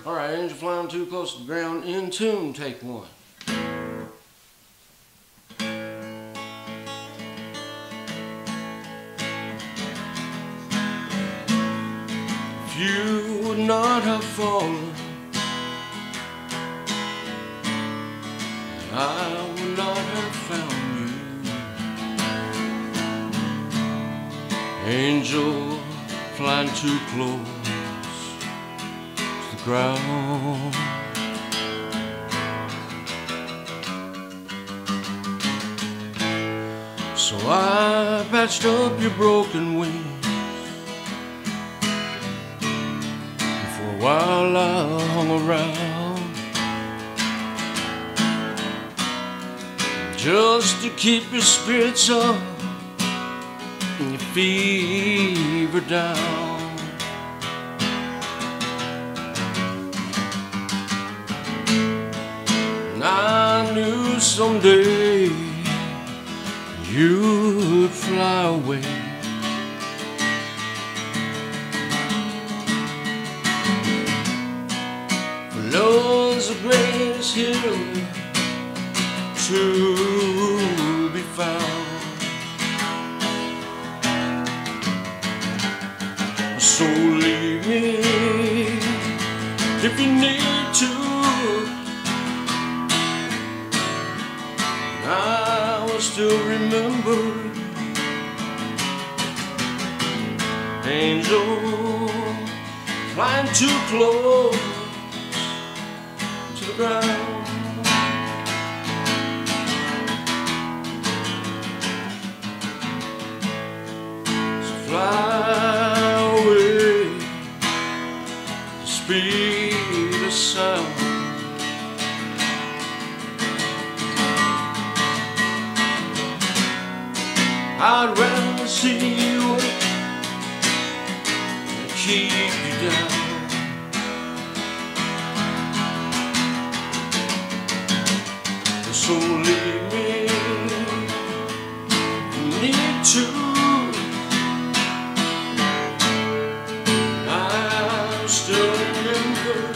Alright, angel flying too close to the ground, in tune, take one. If you would not have fallen, I would not have found you. Angel flying too close to the ground. So I patched up your broken wings. For a while I hung around, just to keep your spirits up and your fever down. And I knew someday you'd fly away. For love's the greatest hero to be found. So leave me if you need to. I will still remember, angel flying too close to the ground. So fly away, the speed of sound. I'd rather see you up than keep you down. So leave me if you need to. I'll still remember,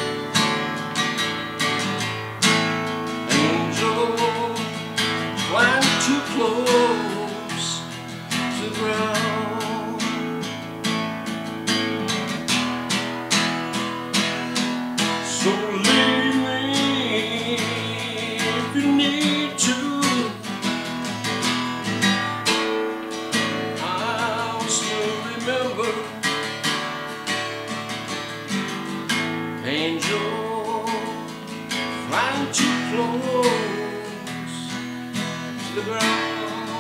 angel flying too close to the ground. So leave me if you need to. I'll still remember, angel flying too close to the ground.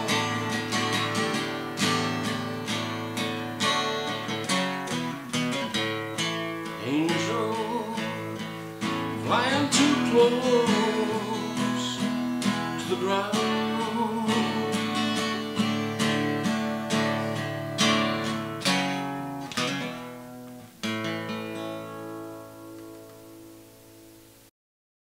Angel flying too close to the ground.